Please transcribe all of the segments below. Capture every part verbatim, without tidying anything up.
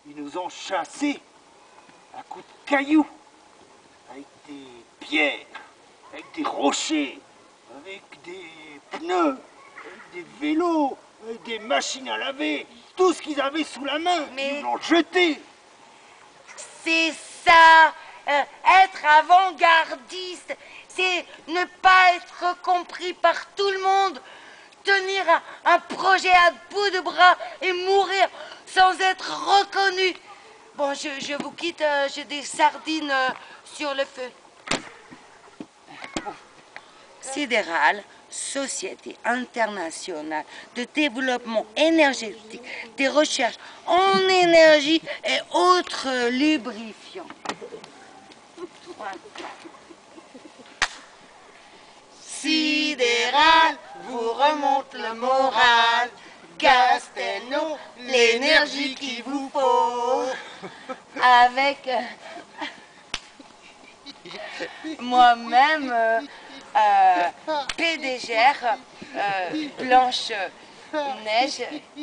Ils nous ont chassés à coups de cailloux, avec des pierres, avec des rochers, avec des pneus, avec des vélos, avec des machines à laver. Tout ce qu'ils avaient sous la main, Mais... ils l'ont jeté. C'est ça, euh, être avant-gardiste, c'est ne pas être compris par tout le monde, tenir un, un projet à bout de bras et mourir sans être reconnu. Bon, je, je vous quitte, euh, j'ai des sardines euh, sur le feu. Sidéral, Société internationale de développement énergétique, des recherches en énergie et autres lubrifiants. Voilà. Sidéral vous remonte le moral. Castelnau, l'énergie qu'il vous faut. Avec euh, moi-même, euh, euh, P D G R, euh, Blanche Neige,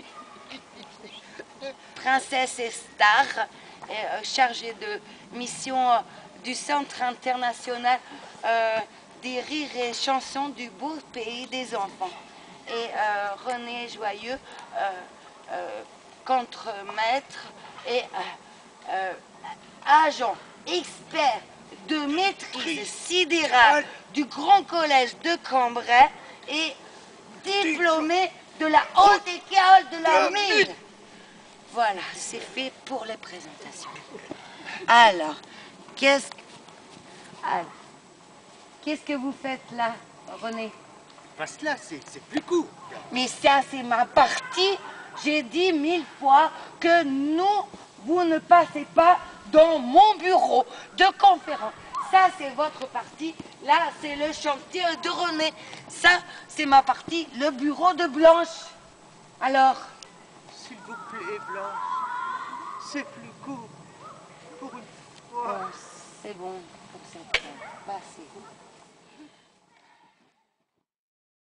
princesse et star, et, euh, chargée de mission euh, du Centre international euh, des rires et chansons du beau pays des enfants. Et euh, René Joyeux, euh, euh, contremaître et euh, euh, agent expert de maîtrise sidérale du Grand Collège de Cambrai et diplômé de la Haute École de la Mine. Voilà, c'est fait pour les présentations. Alors, qu'est-ce Alors, qu'est-ce que vous faites là, René? Parce que là, c'est plus court. Mais ça, c'est ma partie. J'ai dit mille fois que nous, vous ne passez pas dans mon bureau de conférence. Ça, c'est votre partie. Là, c'est le chantier de René. Ça, c'est ma partie, le bureau de Blanche. Alors? S'il vous plaît, Blanche, c'est plus court. Pour une fois. Oh, c'est bon pour cette fois. Passez.